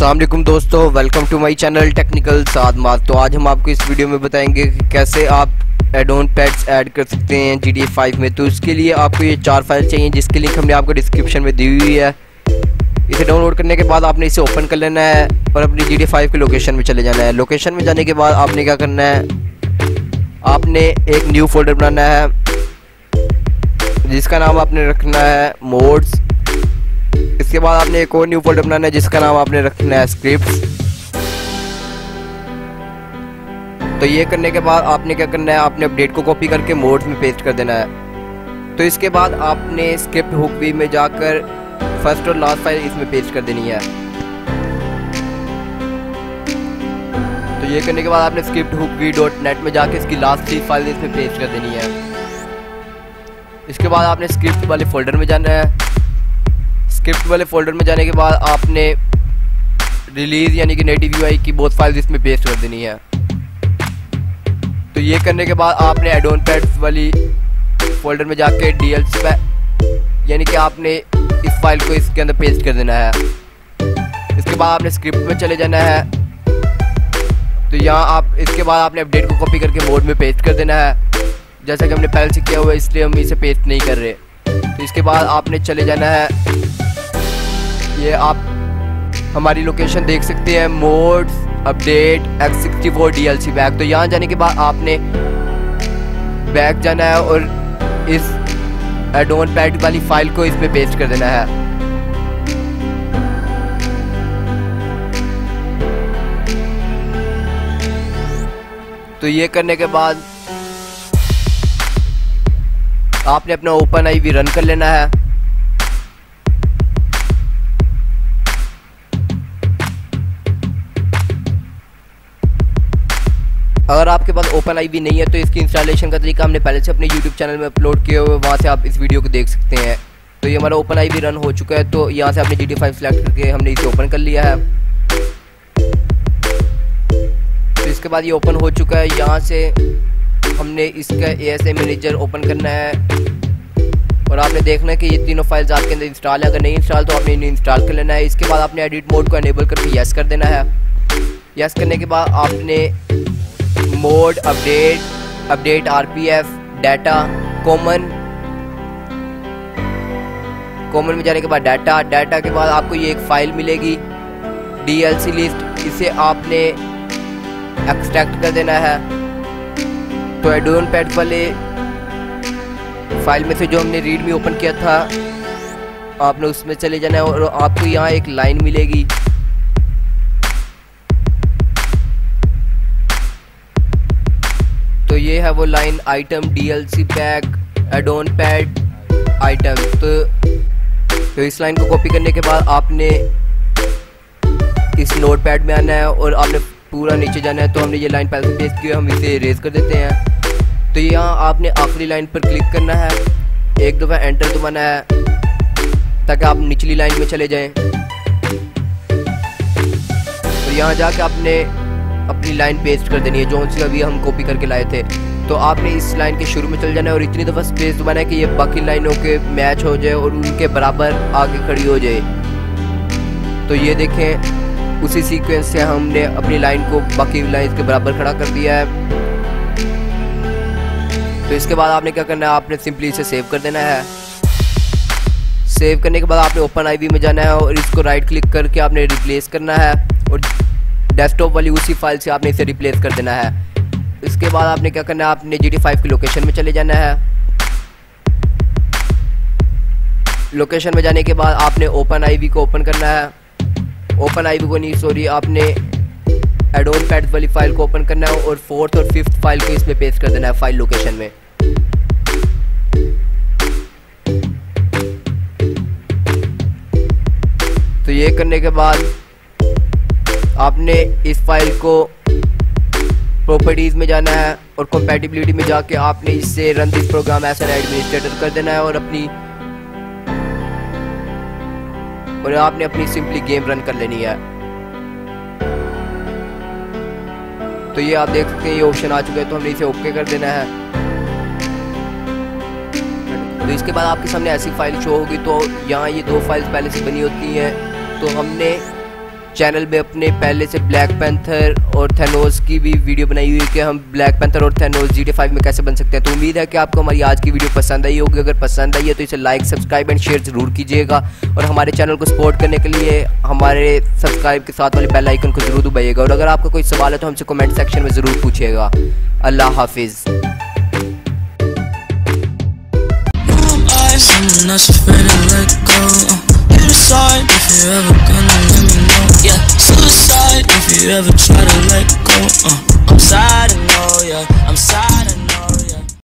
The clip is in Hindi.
अस्सलाम वालेकुम दोस्तों, welcome to my channel technical Sadmat. तो आज हम आपको इस वीडियो में बताएंगे कि कैसे आप एडोन पैड्स ऐड कर सकते हैं GTA 5 में। तो इसके लिए आपको ये 4 फाइल चाहिए जिसकी लिंक हमने आपको डिस्क्रिप्शन में दी हुई है। इसे डाउनलोड करने के बाद आपने इसे ओपन कर लेना है और अपनी GTA 5 की लोकेशन में चले जाना है। लोकेशन में जाने के बाद आपने क्या करना है, आपने एक न्यू फोल्डर बनाना है जिसका नाम आपने रखना है मोड्स। इसके बाद आपने एक और न्यू फोल्डर बनाना है जिसका नाम आपने रखना है स्क्रिप्ट्स। तो ये करने के बाद आपने क्या करना है, आपने अपडेट को कॉपी करके मोड्स में पेस्ट कर देना है। तो इसके बाद आपने स्क्रिप्ट हुक वी में जाकर फर्स्ट और लास्ट फाइल इसमें पेस्ट कर देनी है। तो ये करने के बाद आपने स्क्रिप्ट हुक वी .net में जाकर इसकी लास्ट 3 फाइल इसमें पेस्ट कर देनी है। इसके बाद आपने स्क्रिप्ट वाले फोल्डर में जाना है। स्क्रिप्ट वाले फोल्डर में जाने के बाद आपने रिलीज यानी कि नेटिव यूआई की बहुत फाइल्स इसमें पेस्ट कर देनी है। तो ये करने के बाद आपने एडोन पैड्स वाली फोल्डर में जाके DLC यानी कि आपने इस फाइल को इसके अंदर पेस्ट कर देना है। इसके बाद आपने स्क्रिप्ट में चले जाना है। तो यहाँ आप इसके बाद आपने अपडेट को कॉपी करके मोड में पेस्ट कर देना है, जैसा कि हमने पहले से किया हुआ है, इसलिए हम इसे पेस्ट नहीं कर रहे। तो इसके बाद आपने चले जाना है, ये आप हमारी लोकेशन देख सकते हैं, modes update X64 DLC back. तो यहाँ जाने के बाद आपने बैक जाना है और इस एडोन पैड वाली फाइल को इसमें पेस्ट कर देना है। तो ये करने के बाद आपने अपना OpenIV रन कर लेना है। अगर आपके पास OpenIV नहीं है तो इसकी इंस्टॉलेशन का तरीका हमने पहले से अपने YouTube चैनल में अपलोड किए हुए, वहाँ से आप इस वीडियो को देख सकते हैं। तो ये हमारा OpenIV रन हो चुका है। तो यहाँ से आपने GTA 5 सेलेक्ट करके हमने इसे ओपन कर लिया है। तो इसके बाद ये ओपन हो चुका है। यहाँ से हमने इसका ASA मैनेजर ओपन करना है और आपने देखना है कि ये तीनों फाइल्स आपके अंदर इंस्टॉल है। अगर नहीं इंस्टॉल तो आपने इन्हें इंस्टॉल कर लेना है। इसके बाद आपने एडिट मोड को एनेबल करके यस कर देना है। यस करने के बाद आपने mode update RPF data common में जाने के बाद डाटा के बाद आपको ये एक फाइल मिलेगी DLC लिस्ट, इसे आपने एक्सट्रैक्ट कर देना है। तो एडोन पैड वाले फाइल में से जो हमने रीडमी ओपन किया था आपने उसमें चले जाना है और आपको यहाँ एक लाइन मिलेगी। तो ये है वो line, item DLC pack addon pad item. तो इस लाइन को कॉपी करने के बाद आपने इस नोट पैड में आना है और आपने पूरा नीचे जाना है। तो हमने ये लाइन पहले से पेस्ट की है, हम इसे इरेज कर देते हैं। तो यहाँ आपने आखिरी लाइन पर क्लिक करना है, एक दफ़ा एंटर दबाना है ताकि आप निचली लाइन में चले जाएं। तो यहाँ जाके आपने अपनी लाइन पेस्ट कर देनी है जो सी अभी हम कॉपी करके लाए थे। तो आपने इस लाइन के शुरू में चल जाना है और इतनी दफ़ा स्पेस दबाना है कि ये बाकी लाइनों के मैच हो जाए और उनके बराबर आगे खड़ी हो जाए। तो ये देखें, उसी सीक्वेंस से हमने अपनी लाइन को बाकी लाइन के बराबर खड़ा कर दिया है। तो इसके बाद आपने क्या करना है, आपने सिंपली इसे सेव कर देना है। सेव करने के बाद आपने OpenIV में जाना है और इसको राइट क्लिक करके आपने रिप्लेस करना है और डेस्कटॉप वाली उसी फाइल से आपने इसे रिप्लेस कर देना है। इसके बाद आपने क्या करना है, आपने GTA 5 की लोकेशन में चले जाना है। लोकेशन में जाने के बाद आपने OpenIV को ओपन करना है। OpenIV को नहीं, सॉरी, आपने एडोन पैड्स वाली फाइल को ओपन करना है और 4th और 5th फाइल को इसमें पेस्ट कर देना है फाइल लोकेशन में। तो ये करने के बाद आपने इस फाइल को प्रॉपर्टीज में जाना है और कंपैटिबिलिटी में जाके आपने इससे run this program as an administrator कर देना है और आपने अपनी सिंपली गेम रन कर लेनी है। तो ये आप देख सकते हैं, ये ऑप्शन आ चुका है। तो हमने इसे ओके कर देना है। तो इसके बाद आपके सामने ऐसी फाइल शो होगी। तो यहाँ ये 2 फाइल्स पहले से बनी होती हैं। तो हमने चैनल में अपने पहले से ब्लैक पैंथर और थैनोस की भी वीडियो बनाई हुई है कि हम ब्लैक पैंथर और थैनोस GTA 5 में कैसे बन सकते हैं। तो उम्मीद है कि आपको हमारी आज की वीडियो पसंद आई होगी। अगर पसंद आई है तो इसे लाइक, सब्सक्राइब एंड शेयर जरूर कीजिएगा और हमारे चैनल को सपोर्ट करने के लिए हमारे सब्सक्राइब के साथ वाले बेल आइकन को जरूर दबाइएगा। और अगर आपका कोई सवाल है तो हमसे कमेंट सेक्शन में ज़रूर पूछिएगा। अल्लाह हाफिज़। Someone that's afraid to let go. You decide if you're ever gonna let me know. Yeah, suicide if you ever try to let go. I'm sad, I know, yeah. I'm sad, I know, yeah.